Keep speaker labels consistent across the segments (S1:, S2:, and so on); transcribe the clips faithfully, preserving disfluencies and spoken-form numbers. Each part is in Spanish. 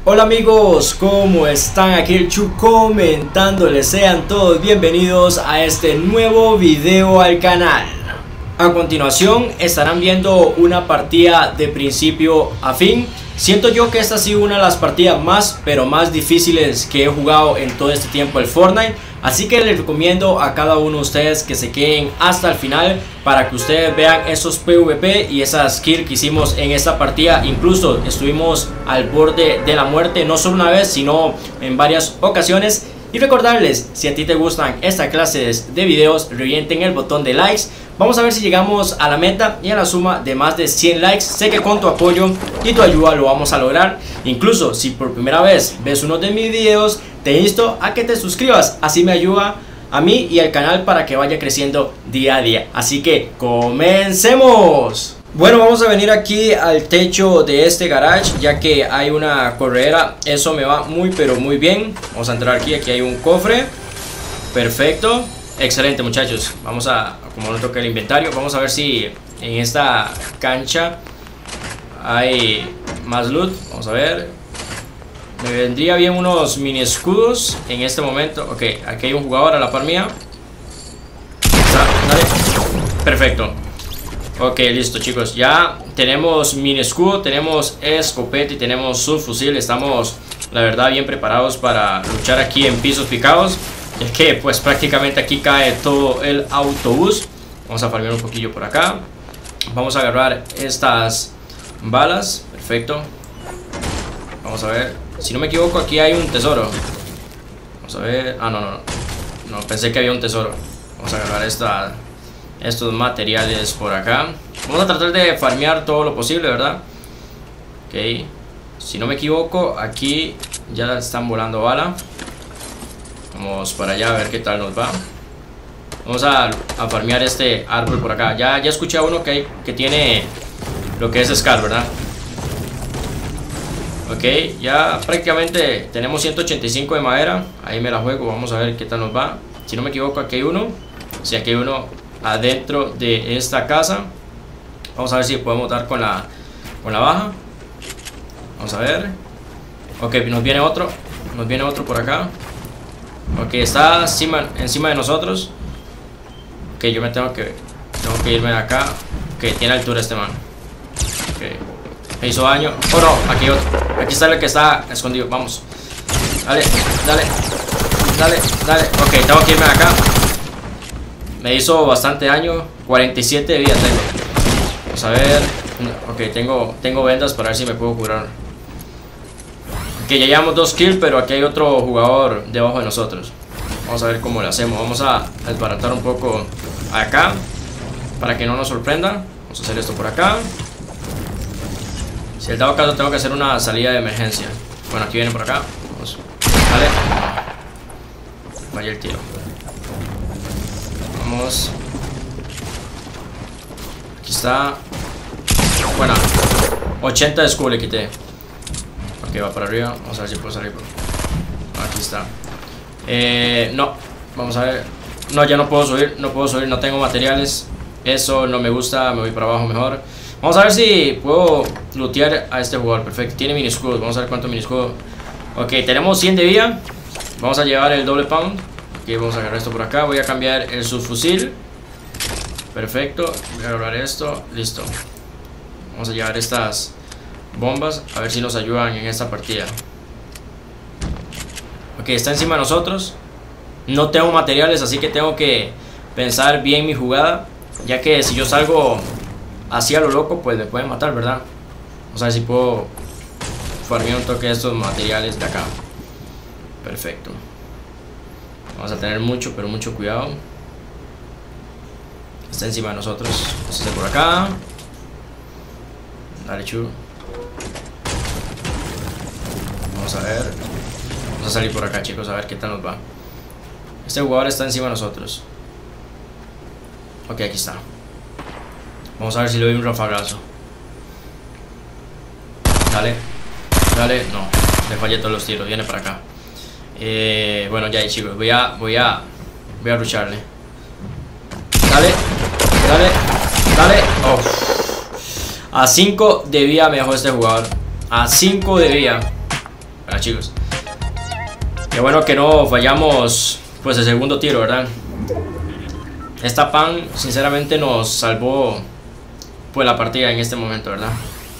S1: Hola amigos, ¿cómo están? Aquí el Chu comentándoles, sean todos bienvenidos a este nuevo video al canal. A continuación estarán viendo una partida de principio a fin. Siento yo que esta ha sido una de las partidas más pero más difíciles que he jugado en todo este tiempo el Fortnite. Así que les recomiendo a cada uno de ustedes que se queden hasta el final para que ustedes vean esos PvP y esas kills que hicimos en esta partida. Incluso estuvimos al borde de la muerte, no solo una vez sino en varias ocasiones. Y recordarles, si a ti te gustan esta clase de videos, revienten el botón de likes. Vamos a ver si llegamos a la meta y a la suma de más de cien likes. Sé que con tu apoyo y tu ayuda lo vamos a lograr. Incluso si por primera vez ves uno de mis videos, te insto a que te suscribas. Así me ayuda a mí y al canal para que vaya creciendo día a día. Así que comencemos. Bueno, vamos a venir aquí al techo de este garage, ya que hay una corredera. Eso me va muy pero muy bien. Vamos a entrar aquí, aquí hay un cofre. Perfecto, excelente muchachos. Vamos a, como no toca el inventario, vamos a ver si en esta cancha hay más loot. Vamos a ver. Me vendría bien unos mini escudos en este momento. Ok, aquí hay un jugador a la par mía. Dale. Perfecto. Ok, listo chicos, ya tenemos mini escudo, tenemos escopeta y tenemos subfusil. Estamos, la verdad, bien preparados para luchar aquí en pisos picados. Es que pues prácticamente aquí cae todo el autobús. Vamos a farmear un poquillo por acá. Vamos a agarrar estas balas, perfecto. Vamos a ver, si no me equivoco aquí hay un tesoro. Vamos a ver, ah no, no, no, no pensé que había un tesoro. Vamos a agarrar esta... estos materiales por acá. Vamos a tratar de farmear todo lo posible, ¿verdad? Ok. Si no me equivoco, aquí ya están volando bala. Vamos para allá a ver qué tal nos va. Vamos a, a farmear este árbol por acá. Ya, ya escuché a uno que, hay, que tiene lo que es Scar, ¿verdad? Ok, ya prácticamente tenemos ciento ochenta y cinco de madera. Ahí me la juego, vamos a ver qué tal nos va. Si no me equivoco, aquí hay uno. Si aquí hay uno adentro de esta casa. Vamos a ver si podemos dar con la con la baja. Vamos a ver. Ok, nos viene otro. Nos viene otro por acá. Ok, está encima, encima de nosotros. Ok, yo me tengo que Tengo que irme de acá. Ok, tiene altura este man. Ok, me hizo daño. Oh no, aquí hay otro. Aquí está el que está escondido, vamos. Dale, dale. Dale, dale. Ok, tengo que irme de acá. Me hizo bastante daño. cuarenta y siete de vida tengo. Vamos a ver. Ok, tengo, tengo vendas para ver si me puedo curar. Ok, ya llevamos dos kills, pero aquí hay otro jugador debajo de nosotros. Vamos a ver cómo lo hacemos. Vamos a desbaratar un poco acá para que no nos sorprenda. Vamos a hacer esto por acá. Si el dado caso tengo que hacer una salida de emergencia. Bueno, aquí viene por acá. Vamos. Vale. Vaya el tiro. Vamos. Aquí está. Bueno, ochenta de escudo le quité. Ok, va para arriba. Vamos a ver si puedo salir. Aquí está. Eh, no, vamos a ver. No, ya no puedo subir. No puedo subir, no tengo materiales. Eso no me gusta, me voy para abajo mejor. Vamos a ver si puedo lootear a este jugador. Perfecto, tiene mini escudo. Vamos a ver cuánto mini escudo. Ok, tenemos cien de vida. Vamos a llevar el doble pound. Ok, vamos a agarrar esto por acá. Voy a cambiar el subfusil. Perfecto. Voy a agarrar esto. Listo. Vamos a llevar estas bombas. A ver si nos ayudan en esta partida. Ok, está encima de nosotros. No tengo materiales, así que tengo que pensar bien mi jugada. Ya que si yo salgo así a lo loco, pues me pueden matar, ¿verdad? Vamos a ver si puedo farmear un toque de estos materiales de acá. Perfecto. Vamos a tener mucho, pero mucho cuidado. Está encima de nosotros. Vamos a hacer por acá. Dale, chu. Vamos a ver. Vamos a salir por acá, chicos, a ver qué tal nos va. Este jugador está encima de nosotros. Ok, aquí está. Vamos a ver si le doy un rafagazo. Dale. Dale. No, le fallé todos los tiros. Viene para acá. Eh, bueno, ya ahí, chicos, voy a, voy a, voy a lucharle. Dale, dale, dale. Oh. A cinco de vida me dejó este jugador. A cinco de vida. Bueno, chicos, qué bueno que no fallamos pues el segundo tiro, ¿verdad? Esta pan sinceramente nos salvó pues la partida en este momento, ¿verdad?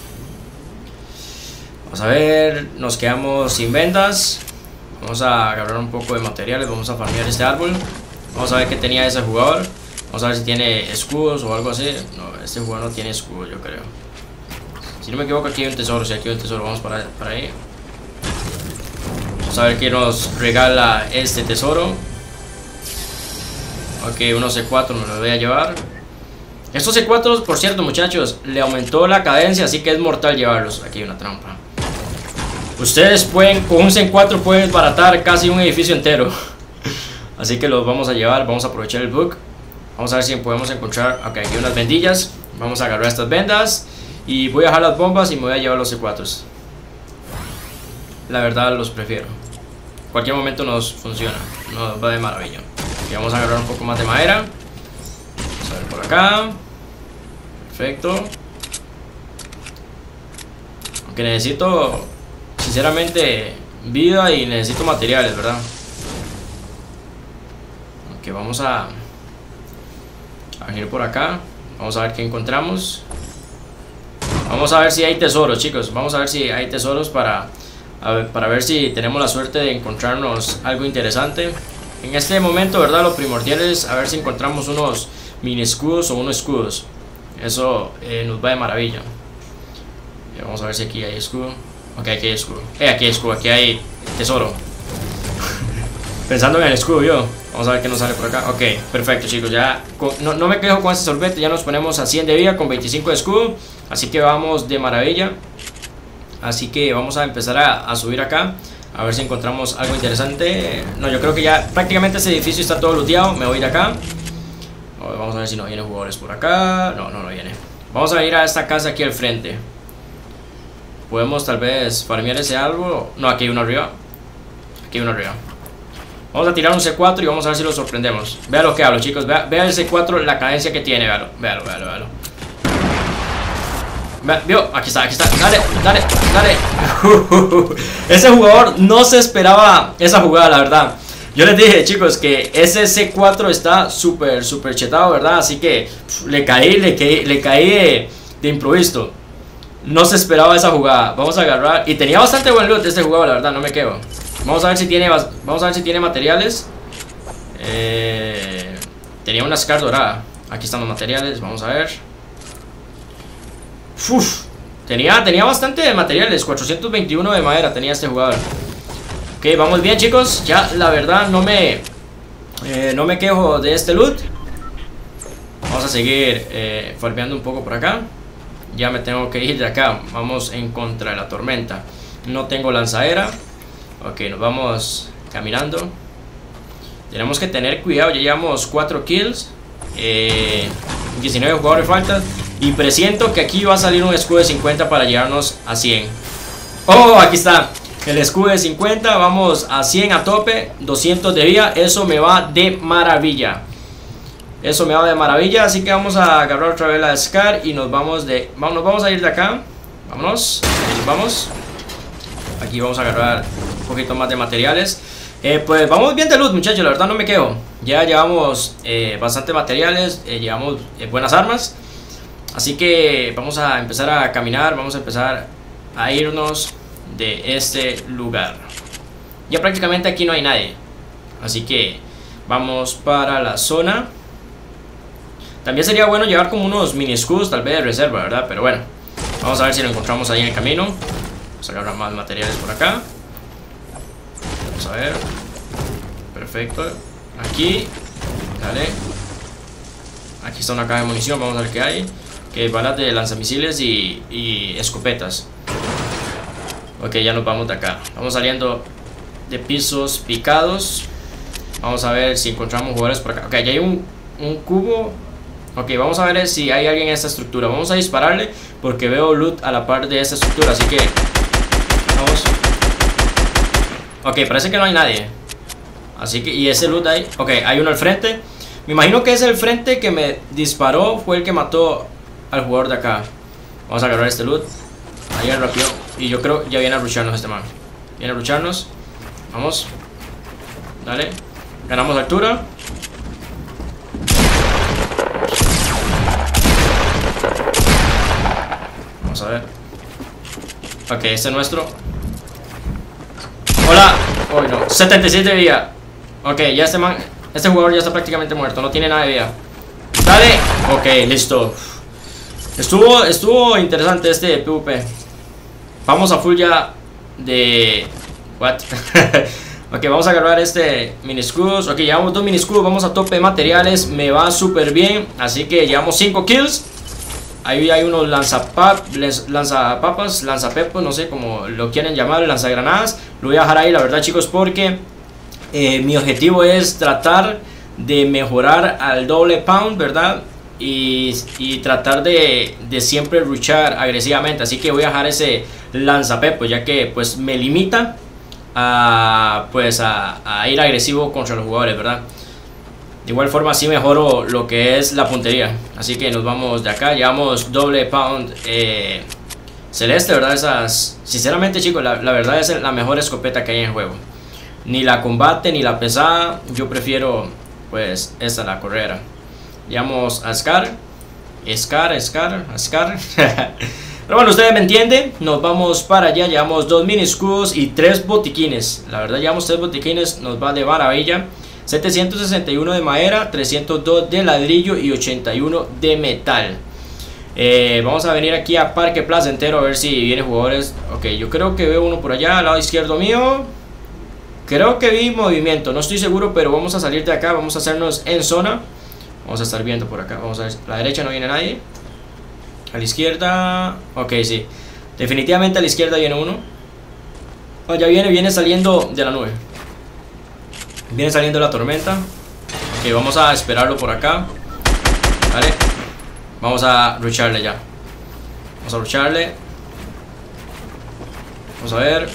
S1: Vamos a ver, nos quedamos sin vendas. Vamos a agarrar un poco de materiales, vamos a farmear este árbol. Vamos a ver qué tenía ese jugador. Vamos a ver si tiene escudos o algo así. No, este jugador no tiene escudos, yo creo. Si no me equivoco, aquí hay un tesoro. Si aquí hay un tesoro, vamos para, para ahí. Vamos a ver qué nos regala este tesoro. Ok, unos C cuatro me los voy a llevar. Estos C cuatro, por cierto, muchachos, le aumentó la cadencia, así que es mortal llevarlos. Aquí hay una trampa. Ustedes pueden, con un C cuatro pueden desbaratar casi un edificio entero. Así que los vamos a llevar, vamos a aprovechar el bug. Vamos a ver si podemos encontrar. Ok, aquí hay unas vendillas. Vamos a agarrar estas vendas. Y voy a dejar las bombas y me voy a llevar los C cuatro. La verdad los prefiero. Cualquier momento nos funciona. Nos va de maravilla. Y vamos a agarrar un poco más de madera. Vamos a ver por acá. Perfecto. Aunque necesito, sinceramente, vida y necesito materiales, ¿verdad? Ok, vamos a a ir por acá. Vamos a ver qué encontramos. Vamos a ver si hay tesoros, chicos. Vamos a ver si hay tesoros para, a ver, para ver si tenemos la suerte de encontrarnos algo interesante. En este momento, ¿verdad? Lo primordial es a ver si encontramos unos mini escudos o unos escudos. Eso eh, nos va de maravilla. Y vamos a ver si aquí hay escudo. Ok, aquí hay escudo. Eh, aquí hay escudo, aquí hay tesoro. Pensando en el escudo yo. Vamos a ver qué nos sale por acá. Ok, perfecto, chicos. Ya con, no, no me quejo con este sorbete. Ya nos ponemos a cien de vida con veinticinco de escudo. Así que vamos de maravilla. Así que vamos a empezar a, a subir acá. A ver si encontramos algo interesante. No, yo creo que ya prácticamente este edificio está todo looteado. Me voy de acá. Vamos a ver si no vienen jugadores por acá. No, no, no viene. Vamos a ir a esta casa aquí al frente. Podemos tal vez farmear ese árbol. No, aquí hay uno arriba. Aquí hay uno arriba. Vamos a tirar un C cuatro y vamos a ver si lo sorprendemos. Vea lo que hablo, chicos. Vea, vea el C cuatro, la cadencia que tiene. Véalo, véalo, véalo, véalo. Vea, ¿vio? Aquí está, aquí está. Dale, dale, dale. Ese jugador no se esperaba esa jugada, la verdad. Yo les dije, chicos, que ese C cuatro está súper, súper chetado, ¿verdad? Así que pff, le caí, le caí, le caí de, de improviso. No se esperaba esa jugada. Vamos a agarrar. Y tenía bastante buen loot este jugador, la verdad, no me quedo. Vamos a ver si tiene, vamos a ver si tiene materiales. Eh, tenía una Scar dorada. Aquí están los materiales, vamos a ver. Uf, tenía, tenía bastante materiales. cuatrocientos veintiuno de madera tenía este jugador. Ok, vamos bien, chicos. Ya la verdad no me eh, no me quejo de este loot. Vamos a seguir eh, farmeando un poco por acá. Ya me tengo que ir de acá. Vamos en contra de la tormenta. No tengo lanzadera. Ok, nos vamos caminando. Tenemos que tener cuidado. Ya llevamos cuatro kills. eh, diecinueve jugadores faltan. Y presiento que aquí va a salir un escudo de cincuenta para llevarnos a cien. Oh, aquí está el escudo de cincuenta. Vamos a cien a tope. doscientos de vida. Eso me va de maravilla. Eso me va de maravilla. Así que vamos a agarrar otra vez la Scar. Y nos vamos de vamos, nos vamos a ir de acá. Vámonos. Ahí nos vamos. Aquí vamos a agarrar un poquito más de materiales. eh, Pues vamos bien de loot, muchachos. La verdad no me quejo. Ya llevamos eh, bastante materiales. eh, Llevamos eh, buenas armas. Así que vamos a empezar a caminar. Vamos a empezar a irnos de este lugar. Ya prácticamente aquí no hay nadie. Así que vamos para la zona. También sería bueno llevar como unos mini escudos, tal vez de reserva, ¿verdad? Pero bueno, vamos a ver si lo encontramos ahí en el camino. Vamos a agarrar más materiales por acá. Vamos a ver. Perfecto. Aquí. Dale. Aquí está una caja de munición. Vamos a ver qué hay. Que balas de lanzamisiles y, y escopetas. Ok, ya nos vamos de acá. Vamos saliendo de pisos picados. Vamos a ver si encontramos jugadores por acá. Ok, ya hay un, un cubo. Ok, vamos a ver si hay alguien en esta estructura. Vamos a dispararle porque veo loot a la par de esta estructura. Así que vamos. Ok, parece que no hay nadie. Así que, y ese loot ahí. Ok, hay uno al frente. Me imagino que es el frente que me disparó. Fue el que mató al jugador de acá. Vamos a agarrar este loot. Ahí el rápido. Y yo creo ya viene a rusharnos este man. Viene a lucharnos. Vamos. Dale. Ganamos altura. Vamos a ver. Ok, este es nuestro. Hola. Uy, no. setenta y siete de vida. Ok, ya este man. Este jugador ya está prácticamente muerto. No tiene nada de vida. Dale. Ok, listo. Estuvo, estuvo interesante este PvP. Vamos a full ya de... What? Ok, vamos a agarrar este mini escudos. Ok, llevamos dos mini escudos. Vamos a tope de materiales. Me va súper bien. Así que llevamos cinco kills. Ahí hay unos lanzapap, lanzapapas, lanzapepos, no sé cómo lo quieren llamar, lanzagranadas. Lo voy a dejar ahí, la verdad, chicos, porque eh, mi objetivo es tratar de mejorar al doble pound, ¿verdad? Y, y tratar de, de siempre luchar agresivamente. Así que voy a dejar ese lanzapepos, ya que pues me limita a, pues, a, a ir agresivo contra los jugadores, ¿verdad? De igual forma así mejoro lo que es la puntería. Así que nos vamos de acá. Llevamos doble pound eh, celeste, ¿verdad? Esas, sinceramente, chicos, la, la verdad es la mejor escopeta que hay en el juego. Ni la combate ni la pesada. Yo prefiero pues esta, la correra. Llevamos a Scar. Scar, Scar, Scar. Pero bueno, ustedes me entienden. Nos vamos para allá. Llevamos dos mini escudos y tres botiquines. La verdad, llevamos tres botiquines. Nos va de maravilla. setecientos sesenta y uno de madera, trescientos dos de ladrillo y ochenta y uno de metal. eh, Vamos a venir aquí a Parque Placentero a ver si vienen jugadores. Ok, yo creo que veo uno por allá al lado izquierdo mío. Creo que vi movimiento, no estoy seguro, pero vamos a salir de acá. Vamos a hacernos en zona. Vamos a estar viendo por acá. Vamos a ver, a la derecha no viene nadie. A la izquierda, ok, sí. Definitivamente a la izquierda viene uno. Oh, ya viene, viene saliendo de la nube. Viene saliendo la tormenta. Ok, vamos a esperarlo por acá. Vale. Vamos a lucharle ya. Vamos a lucharle. Vamos a ver.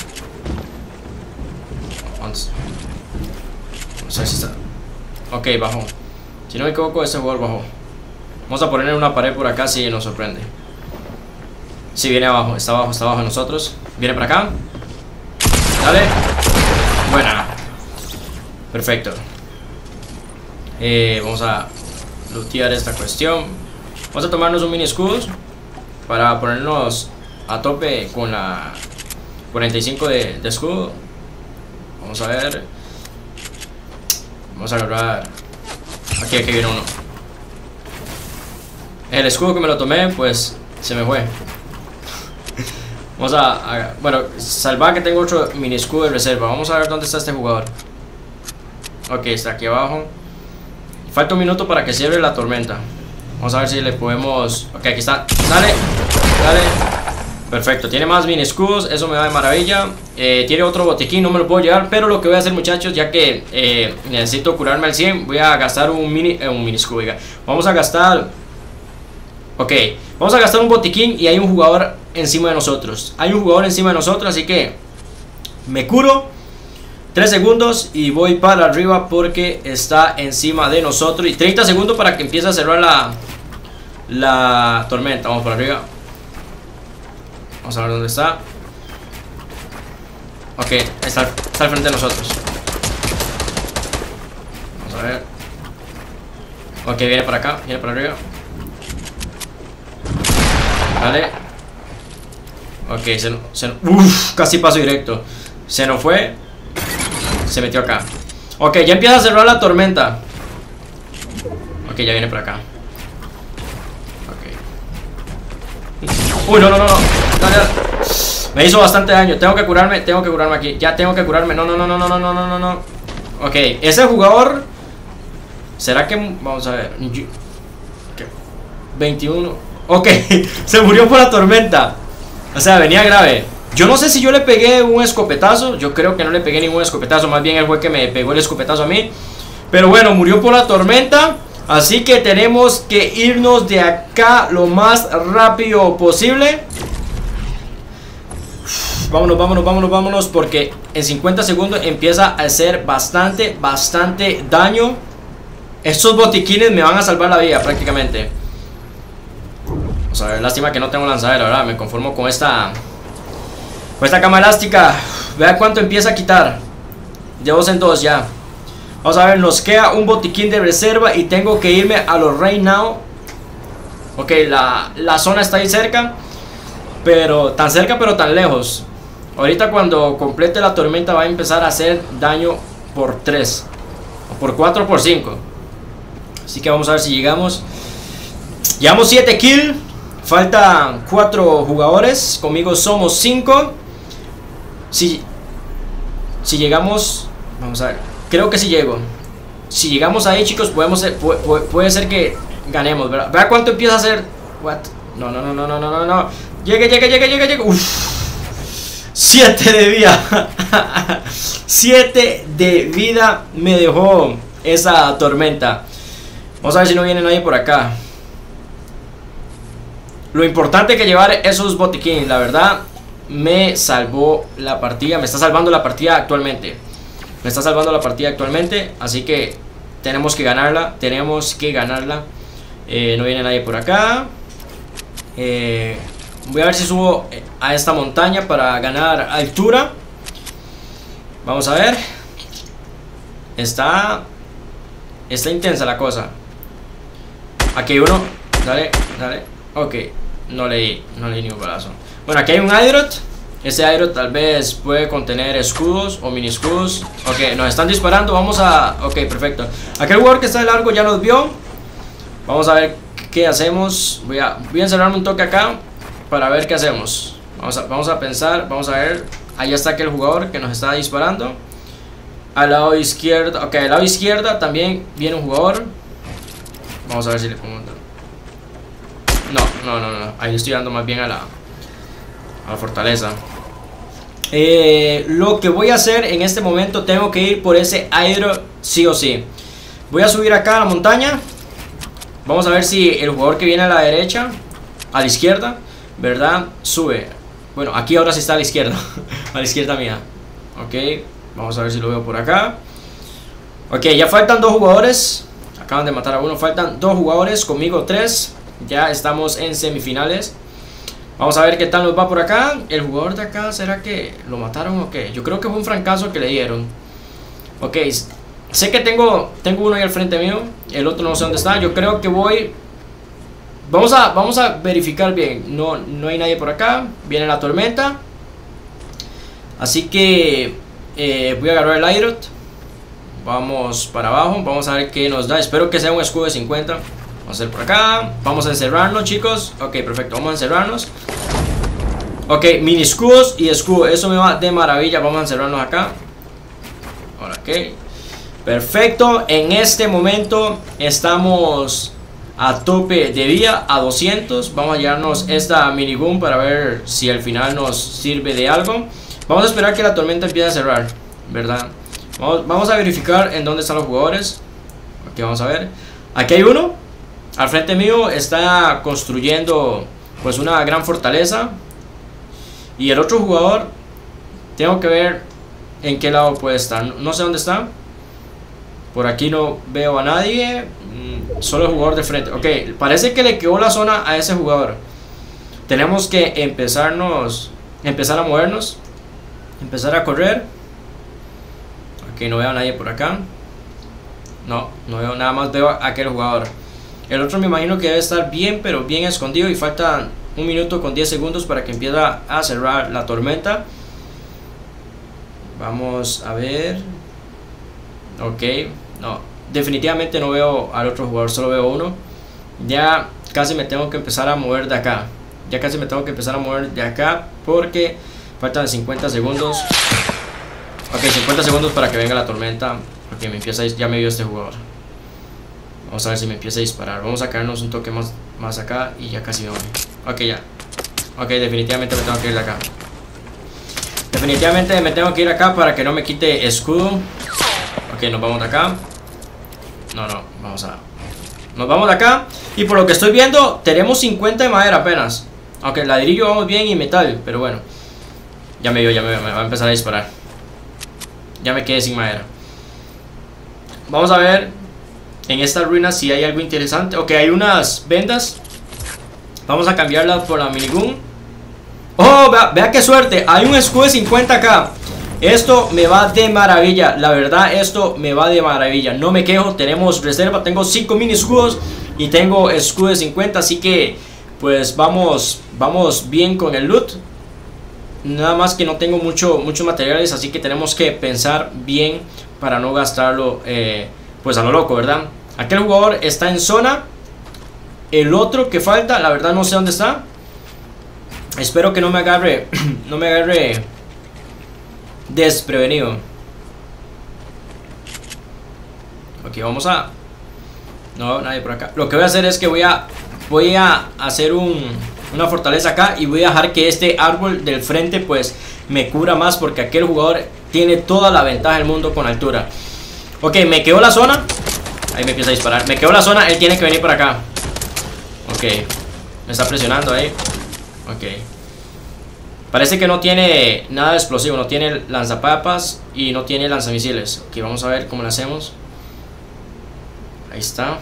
S1: Vamos. Vamos a ver si está. Ok, bajó. Si no me equivoco, este jugador bajó. Vamos a poner una pared por acá si nos sorprende. Si viene abajo, está abajo, está abajo de nosotros. Viene para acá. Dale. Buena. Perfecto. eh, Vamos a lootear esta cuestión. Vamos a tomarnos un mini escudos para ponernos a tope con la cuarenta y cinco de, de escudo. Vamos a ver. Vamos a agarrar. Aquí, aquí viene uno. El escudo que me lo tomé, pues se me fue. Vamos a, a bueno, salvar que tengo otro mini escudo de reserva. Vamos a ver dónde está este jugador. Ok, está aquí abajo. Falta un minuto para que cierre la tormenta. Vamos a ver si le podemos... Ok, aquí está. Dale, dale. Perfecto, tiene más mini escudos. Eso me va de maravilla. eh, Tiene otro botiquín, no me lo puedo llevar. Pero lo que voy a hacer, muchachos, ya que eh, necesito curarme al cien, voy a gastar un mini, eh, un mini escudo, oiga. Vamos a gastar... Ok, vamos a gastar un botiquín y hay un jugador encima de nosotros. Hay un jugador encima de nosotros, así que me curo tres segundos y voy para arriba porque está encima de nosotros. Y treinta segundos para que empiece a cerrar la, la tormenta. Vamos para arriba. Vamos a ver dónde está. Ok, está, está al frente de nosotros. Vamos a ver. Ok, viene para acá, viene para arriba. Vale. Ok, se, se, uf, casi paso directo. Se nos fue. Se metió acá. Ok, ya empieza a cerrar la tormenta. Ok, ya viene por acá. Ok. Uy, no, no, no, no. Dale, dale. Me hizo bastante daño. Tengo que curarme, tengo que curarme aquí. Ya tengo que curarme. No, no, no, no, no, no, no, no, no. Ok, ese jugador. ¿Será que? Vamos a ver. ¿Qué? veintiuno. Ok, se murió por la tormenta. O sea, venía grave. Yo no sé si yo le pegué un escopetazo. Yo creo que no le pegué ningún escopetazo. Más bien él fue que me pegó el escopetazo a mí. Pero bueno, murió por la tormenta. Así que tenemos que irnos de acá lo más rápido posible. Vámonos, vámonos, vámonos, vámonos. Porque en cincuenta segundos empieza a hacer bastante, bastante daño. Estos botiquines me van a salvar la vida prácticamente. Vamos a ver, lástima que no tengo lanzadera, ¿verdad? Me conformo con esta Con esta cama elástica. vea cuánto empieza a quitar. De dos en dos ya. Vamos a ver, nos queda un botiquín de reserva y tengo que irme a los right now. Ok, la, la zona está ahí cerca. Pero tan cerca pero tan lejos. Ahorita cuando complete la tormenta va a empezar a hacer daño por tres. O por cuatro o por cinco. Así que vamos a ver si llegamos. Llevamos siete kills. Faltan cuatro jugadores. Conmigo somos cinco. Si, si llegamos... Vamos a ver. Creo que si llego. Si llegamos ahí, chicos, podemos puede, puede ser que ganemos, ¿verdad? Vea cuánto empieza a hacer. What? No, no, no, no, no, no, no. Llegue, llegue, llegue, llegue, llegue. Uf. siete de vida. siete de vida me dejó esa tormenta. Vamos a ver si no viene nadie por acá. Lo importante que llevar esos botiquines, la verdad, me salvó la partida. Me está salvando la partida actualmente. Me está salvando la partida actualmente. Así que tenemos que ganarla. Tenemos que ganarla. eh, No viene nadie por acá. eh, Voy a ver si subo a esta montaña para ganar altura. Vamos a ver. Está Está intensa la cosa. Aquí hay uno. Dale, dale. Ok, no leí, no leí ni un balazo. Bueno, aquí hay un Hydrot. Ese Hydrot tal vez puede contener escudos o mini escudos. Ok, nos están disparando, vamos a... Ok, perfecto. Aquel jugador que está de largo ya nos vio. Vamos a ver qué hacemos. Voy a, voy a encerrarme un toque acá para ver qué hacemos. Vamos a, vamos a pensar, vamos a ver. Allá está aquel jugador que nos está disparando. Al lado izquierdo, ok, al lado izquierda también viene un jugador. Vamos a ver si le pongo... No, no, no, no, ahí le estoy dando más bien a la, a la fortaleza. eh, Lo que voy a hacer en este momento, tengo que ir por ese aero sí o sí. Voy a subir acá a la montaña. Vamos a ver si el jugador que viene a la derecha, a la izquierda, ¿verdad? Sube. Bueno, aquí ahora sí está a la izquierda. A la izquierda mía. Ok, vamos a ver si lo veo por acá. Ok, ya faltan dos jugadores. Acaban de matar a uno, faltan dos jugadores, conmigo tres. Ya estamos en semifinales. Vamos a ver qué tal nos va por acá. El jugador de acá, ¿será que lo mataron o qué? Yo creo que fue un francazo que le dieron. Ok, sé que tengo, tengo uno ahí al frente mío. El otro no sé dónde está. Yo creo que voy... Vamos a, vamos a verificar bien. No, no hay nadie por acá. Viene la tormenta. Así que eh, voy a agarrar el Hydrot. Vamos para abajo. Vamos a ver qué nos da. Espero que sea un escudo de cincuenta. Vamos a hacer por acá. Vamos a encerrarnos, chicos. Ok, perfecto. Vamos a encerrarnos. Ok, mini escudos y escudo. Eso me va de maravilla. Vamos a encerrarnos acá. Ahora, ok. Perfecto. En este momento estamos a tope de vida, a doscientos. Vamos a llevarnos esta minigun para ver si al final nos sirve de algo. Vamos a esperar que la tormenta empiece a cerrar, ¿verdad? Vamos, vamos a verificar en dónde están los jugadores. Aquí vamos a ver. Aquí hay uno. Al frente mío está construyendo pues una gran fortaleza. Y el otro jugador, tengo que ver en qué lado puede estar. No sé dónde está. Por aquí no veo a nadie. Solo el jugador de frente. Ok, parece que le quedó la zona a ese jugador. Tenemos que empezarnos Empezar a movernos. Empezar a correr. Ok, no veo a nadie por acá. No, no veo nada más. Veo a aquel jugador. El otro me imagino que debe estar bien, pero bien escondido. Y falta un minuto con diez segundos para que empiece a cerrar la tormenta. Vamos a ver. Ok, no, definitivamente no veo al otro jugador, solo veo uno. Ya casi me tengo que empezar a mover de acá. Ya casi me tengo que empezar a mover de acá porque faltan cincuenta segundos. Ok, cincuenta segundos para que venga la tormenta. Porque me empieza a, ya me vio este jugador. Vamos a ver si me empieza a disparar. Vamos a caernos un toque más, más acá y ya casi me voy. Ok, ya. Ok, definitivamente me tengo que ir de acá. Definitivamente me tengo que ir acá para que no me quite escudo. Ok, nos vamos de acá. No, no, vamos a... Nos vamos de acá. Y por lo que estoy viendo, tenemos cincuenta de madera apenas. Aunque el ladrillo vamos bien y metal, pero bueno. Ya me vio, ya me, me va a empezar a disparar. Ya me quedé sin madera. Vamos a ver en estas ruinas si hay algo interesante. Ok, hay unas vendas. Vamos a cambiarlas por la minigun. Oh, vea, vea qué suerte. Hay un escudo de cincuenta acá. Esto me va de maravilla, la verdad esto me va de maravilla. No me quejo, tenemos reserva, tengo cinco mini escudos y tengo escudo de cincuenta. Así que pues vamos, vamos bien con el loot. Nada más que no tengo mucho, muchos materiales, así que tenemos que pensar bien para no gastarlo eh, pues a lo loco, ¿verdad? Aquel jugador está en zona. El otro que falta, la verdad no sé dónde está. Espero que no me agarre, no me agarre desprevenido. Ok, vamos a... No, nadie por acá. Lo que voy a hacer es que voy a Voy a hacer un, una fortaleza acá. Y voy a dejar que este árbol del frente pues me cubra más, porque aquel jugador tiene toda la ventaja del mundo con altura. Ok, me quedó la zona. Ahí me empieza a disparar. Me quedó la zona, él tiene que venir por acá. Ok, me está presionando ahí. Ok, parece que no tiene nada de explosivo. No tiene lanzapapas y no tiene lanzamisiles. Ok, vamos a ver cómo lo hacemos. Ahí está.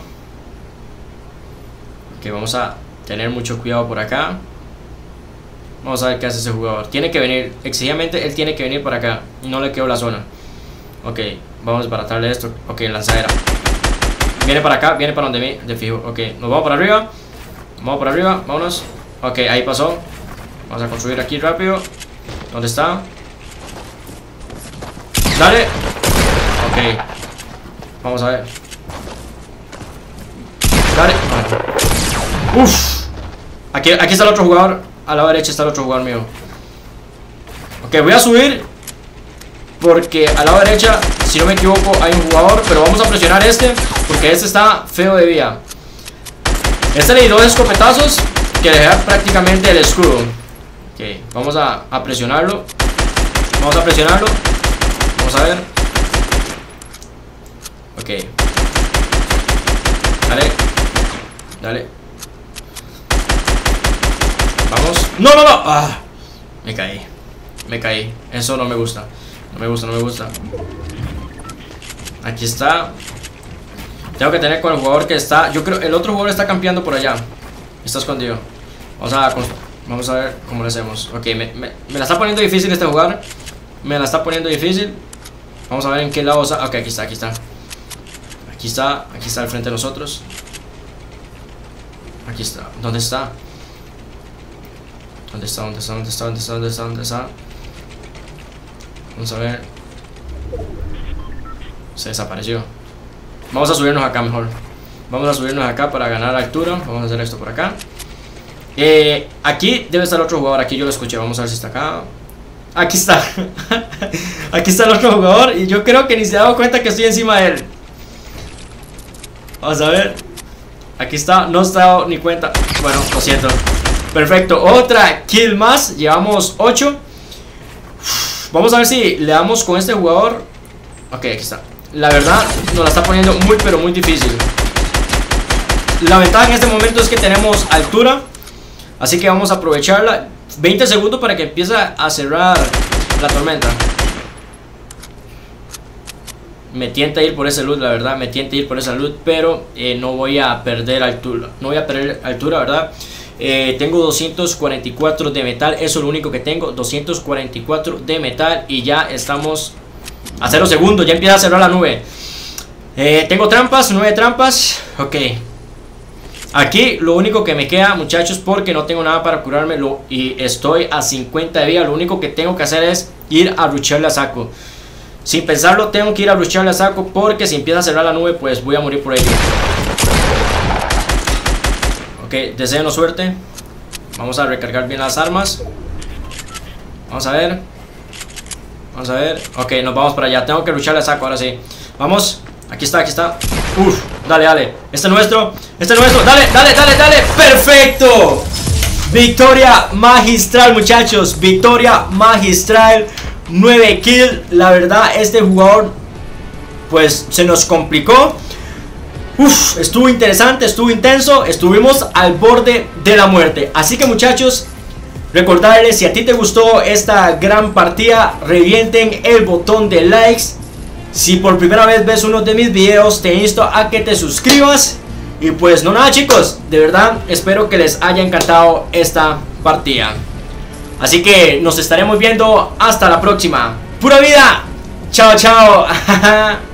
S1: Ok, vamos a tener mucho cuidado por acá. Vamos a ver qué hace ese jugador. Tiene que venir, exigidamente él tiene que venir por acá. No le quedó la zona. Ok, vamos a desbaratarle esto. Ok, lanzadera. Viene para acá, viene para donde mí, de fijo. Ok, nos vamos para arriba. Vamos para arriba, vámonos. Ok, ahí pasó. Vamos a construir aquí rápido. ¿Dónde está? Dale. Ok, vamos a ver. Dale. Uff. Aquí, aquí está el otro jugador. A la derecha está el otro jugador mío. Ok, voy a subir, porque a la derecha, si no me equivoco, hay un jugador. Pero vamos a presionar este, porque este está feo de vida. Este le di dos escopetazos que le deja prácticamente el escudo. Ok, vamos a, a presionarlo. Vamos a presionarlo. Vamos a ver. Ok. Dale. Dale. Vamos. No, no, no. Ah, me caí. Me caí. Eso no me gusta. No me gusta, no me gusta. Aquí está. Tengo que tener con el jugador que está. Yo creo el otro jugador está campeando por allá. Está escondido. Vamos a, vamos a ver cómo lo hacemos. Ok, me, me, me la está poniendo difícil este jugar. Me la está poniendo difícil. Vamos a ver en qué lado está. Ok, aquí está, aquí está. Aquí está, aquí está al frente de nosotros. Aquí está. ¿Dónde está? ¿Dónde está? ¿Dónde está? ¿Dónde está? ¿Dónde está? ¿Dónde está? ¿Dónde está? Vamos a ver. Se desapareció. Vamos a subirnos acá mejor. Vamos a subirnos acá para ganar altura. Vamos a hacer esto por acá. Eh, aquí debe estar otro jugador. Aquí yo lo escuché. Vamos a ver si está acá. Aquí está. Aquí está el otro jugador. Y yo creo que ni se ha dado cuenta que estoy encima de él. Vamos a ver. Aquí está. No se ha dado ni cuenta. Bueno, lo siento. Perfecto. Otra kill más. Llevamos ocho. Vamos a ver si le damos con este jugador. Ok, aquí está. La verdad nos la está poniendo muy pero muy difícil. La ventaja en este momento es que tenemos altura, así que vamos a aprovecharla. Veinte segundos para que empiece a cerrar la tormenta. Me tienta ir por ese loot, la verdad. Me tienta ir por esa loot, pero eh, no voy a perder altura. No voy a perder altura, ¿verdad? Eh, tengo doscientos cuarenta y cuatro de metal. Eso es lo único que tengo, doscientos cuarenta y cuatro de metal. Y ya estamos a cero segundos, ya empieza a cerrar la nube. eh, Tengo trampas, nueve trampas. Ok. Aquí lo único que me queda, muchachos, porque no tengo nada para curarme lo, y estoy a cincuenta de vida. Lo único que tengo que hacer es ir a rushearle a saco. Sin pensarlo, tengo que ir a rushearle a saco, porque si empieza a cerrar la nube, pues voy a morir por ello. Ok, deseenos suerte. Vamos a recargar bien las armas. Vamos a ver. Vamos a ver. Ok, nos vamos para allá. Tengo que lucharle a saco, ahora sí. Vamos. Aquí está, aquí está. Uf, dale, dale. Este es nuestro. Este es nuestro. Dale, dale, dale, dale. ¡Perfecto! Victoria magistral, muchachos. Victoria magistral. nueve kills. La verdad, este jugador pues se nos complicó. Uf, estuvo interesante, estuvo intenso. Estuvimos al borde de la muerte. Así que, muchachos, recordarles, si a ti te gustó esta gran partida, revienten el botón de likes. Si por primera vez ves uno de mis videos, te insto a que te suscribas. Y pues no nada, chicos, de verdad espero que les haya encantado esta partida. Así que nos estaremos viendo hasta la próxima. ¡Pura vida! ¡Chao, chao!